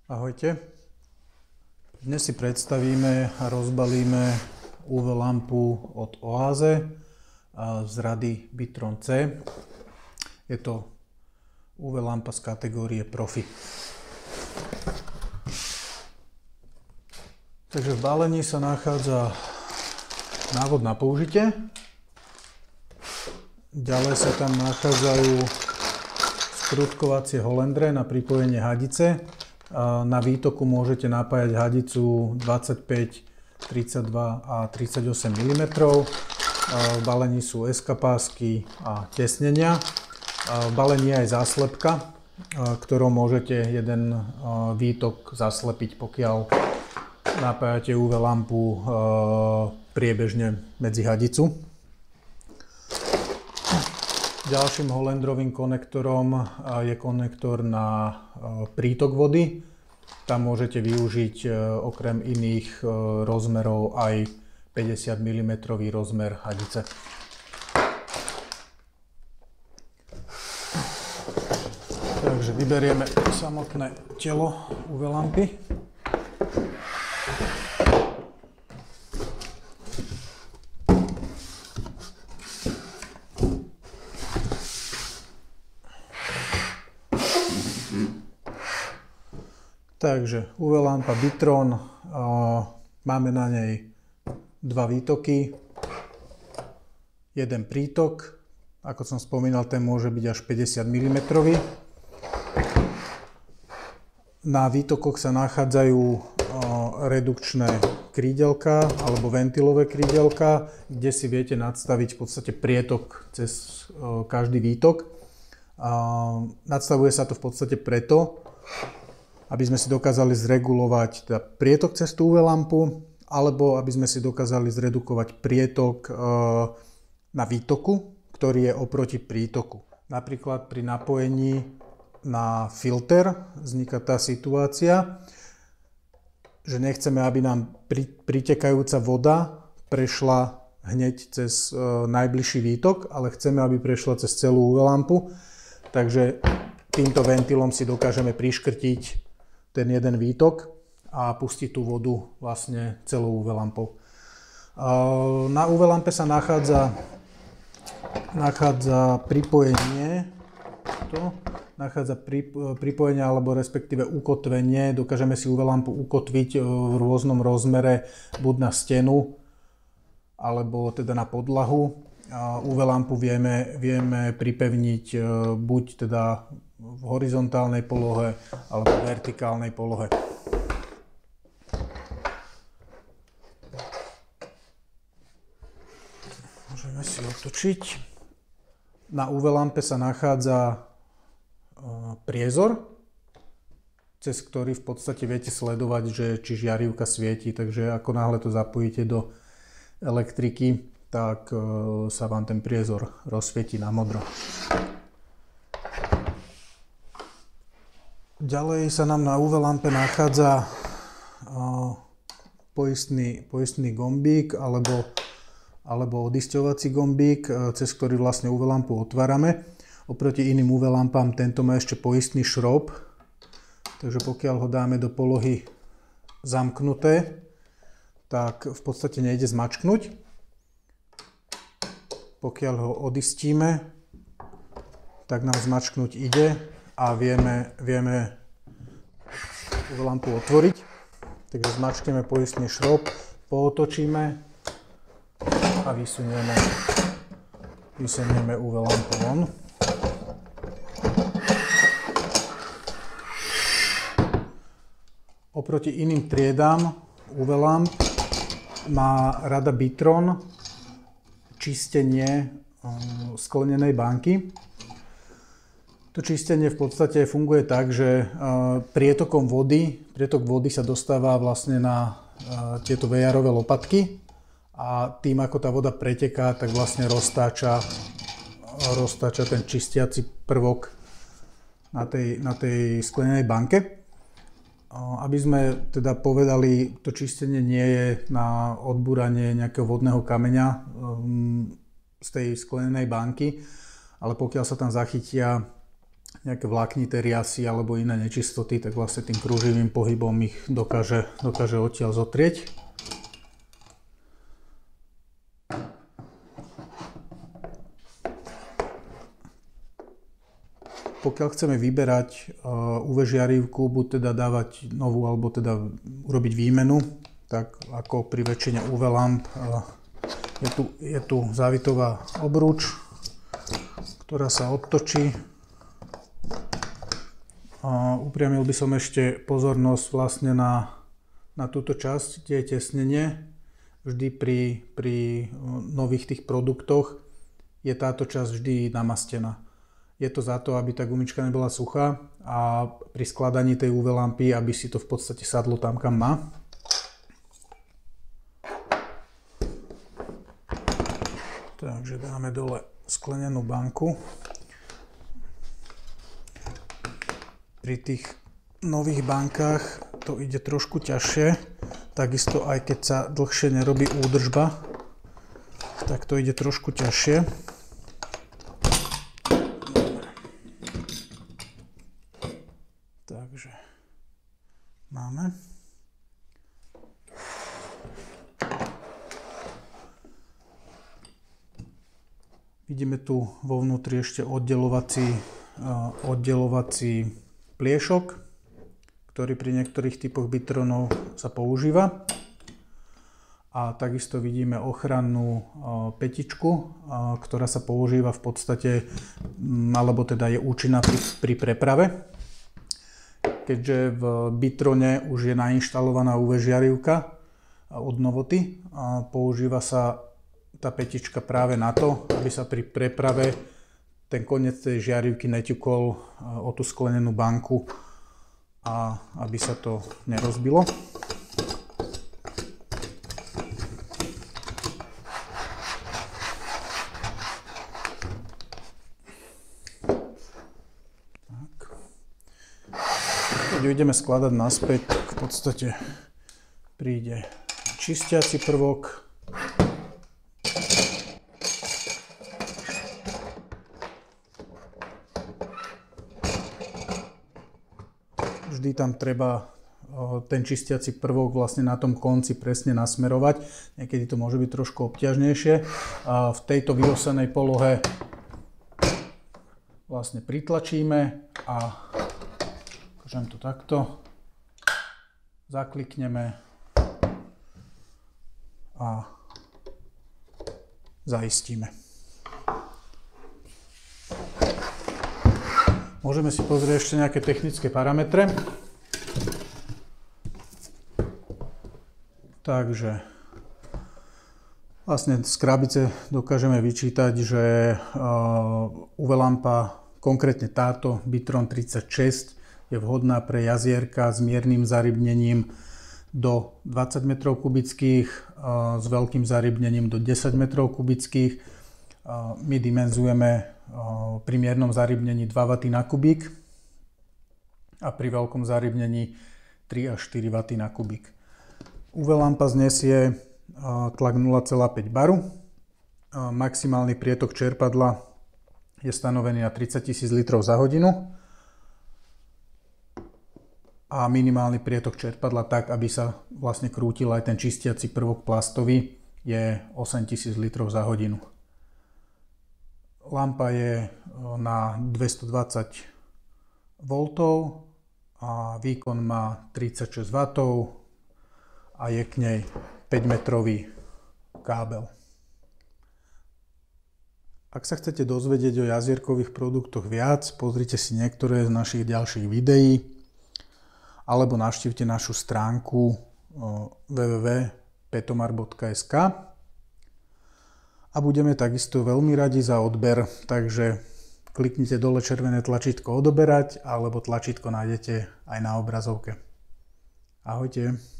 Ahojte. Dnes si predstavíme a rozbalíme UV lampu od Oase z rady Bitron C. Je to UV lampa z kategórie Profi. Takže v balení sa nachádza návod na použitie. Ďalej sa tam nachádzajú skrutkovacie holendre na pripojenie hadice. Na výtoku môžete napájať hadicu 25, 32 a 38 mm. V balení sú SK pásky a tesnenia. V balení je aj záslepka, ktorou môžete jeden výtok zaslepiť, pokiaľ napájate UV lampu priebežne medzi hadicu. Ďalším holendrovým konektorom je konektor na prítok vody. Tam môžete využiť okrem iných rozmerov aj 50 mm rozmer hadice. Takže vyberieme samotné telo UV lampy. Takže UV lampa Bitron, máme na nej dva výtoky, jeden prítok, ako som spomínal, ten môže byť až 50 mm. Na výtokoch sa nachádzajú redukčné krídelka alebo ventilové krídelka, kde si viete nadstaviť v podstate prietok cez každý výtok. Nadstavuje sa to v podstate preto, aby sme si dokázali zregulovať teda prietok cez tú UV lampu, alebo aby sme si dokázali zredukovať prietok na výtoku, ktorý je oproti prítoku. Napríklad pri napojení na filter vzniká tá situácia, že nechceme, aby nám pritekajúca voda prešla hneď cez najbližší výtok, ale chceme, aby prešla cez celú UV lampu. Takže týmto ventilom si dokážeme priškrtiť ten jeden výtok a pustiť tú vodu vlastne celou UV lampou. Na UV lampe sa nachádza pripojenie, pripojenie alebo respektíve ukotvenie. Dokážeme si UV lampu ukotviť v rôznom rozmere, buď na stenu alebo teda na podlahu. UV lampu vieme pripevniť buď teda v horizontálnej polohe alebo v vertikálnej polohe. Môžeme si otočiť. Na UV lampe sa nachádza priezor, cez ktorý v podstate viete sledovať, že či žiarivka svieti, takže ako náhle to zapojíte do elektriky, tak sa vám ten priezor rozsvieti na modro. Ďalej sa nám na UV lampe nachádza poistný gombík alebo odisťovací gombík, cez ktorý vlastne UV lampu otvárame. Oproti iným UV lampám tento má ešte poistný šrob, takže pokiaľ ho dáme do polohy zamknuté, tak v podstate nejde zmačknúť. Pokiaľ ho odistíme, tak nám zmačknúť ide a vieme UV lampu otvoriť. Takže zmačkneme poistný šrob, pootočíme a vysunieme UV lampu von. Oproti iným triedám UV lamp má rada Bitron čistenie sklenenej banky. To čistenie v podstate funguje tak, že prietok vody sa dostáva vlastne na tieto vejarové lopatky a tým, ako tá voda preteká, tak vlastne roztáča ten čistiaci prvok na tej sklenenej banke. Aby sme teda povedali, to čistenie nie je na odbúranie nejakého vodného kameňa z tej sklenenej banky, ale pokiaľ sa tam zachytia nejaké vláknité riasy alebo iné nečistoty, tak vlastne tým kruživým pohybom ich dokáže odtiaľ zotrieť. Pokiaľ chceme vyberať UV žiarivku, buď teda dávať novú, alebo teda urobiť výmenu, tak ako pri väčšine UV lamp je tu závitová obruč, ktorá sa odtočí. Upriamil by som ešte pozornosť vlastne na túto časť, kde je tesnenie. Vždy pri nových tých produktoch je táto časť vždy namastená. Je to za to, aby tá gumička nebola suchá a pri skladaní tej UV lampy, aby si to v podstate sadlo tam, kam má. Takže dáme dole sklenenú banku. Pri tých nových bankách to ide trošku ťažšie, takisto aj keď sa dlhšie nerobí údržba, tak to ide trošku ťažšie. Takže máme. Vidíme tu vo vnútri ešte oddelovací pliešok, ktorý pri niektorých typoch bitronov sa používa. A takisto vidíme ochrannú petičku, ktorá sa používa v podstate, alebo teda je účinná pri preprave. Keďže v bitrone už je nainštalovaná UV žiarivka od Novoty, používa sa tá petička práve na to, aby sa pri preprave ten koniec tej žiarivky neťukol o tú sklenenú banku a aby sa to nerozbilo. Keď ju ideme skladať naspäť, tak v podstate príde čistiaci prvok. Vždy tam treba ten čistiaci prvok vlastne na tom konci presne nasmerovať. Niekedy to môže byť trošku obťažnejšie. V tejto vyosenej polohe vlastne pritlačíme a ukážem to takto. Zaklikneme a zaistíme. Môžeme si pozrieť ešte nejaké technické parametre. Takže vlastne z krabice dokážeme vyčítať, že UV lampa, konkrétne táto Bitron 36, je vhodná pre jazierka s miernym zarybnením do 20 m3, s veľkým zarybnením do 10 m3. My dimenzujeme pri miernom zarybnení 2 W na kubík a pri veľkom zarybnení 3 až 4 W na kubík. UV lampa znesie tlak 0,5 baru. Maximálny prietok čerpadla je stanovený na 30 000 litrov za hodinu a minimálny prietok čerpadla tak, aby sa vlastne krútil aj ten čistiaci prvok plastový, je 8000 litrov za hodinu. Lampa je na 220 V a výkon má 36 W a je k nej 5-metrový kábel. Ak sa chcete dozvedieť o jazierkových produktoch viac, pozrite si niektoré z našich ďalších videí alebo navštívte našu stránku www.petomar.sk a budeme takisto veľmi radi za odber, takže kliknite dole červené tlačítko odoberať alebo tlačítko nájdete aj na obrazovke. Ahojte.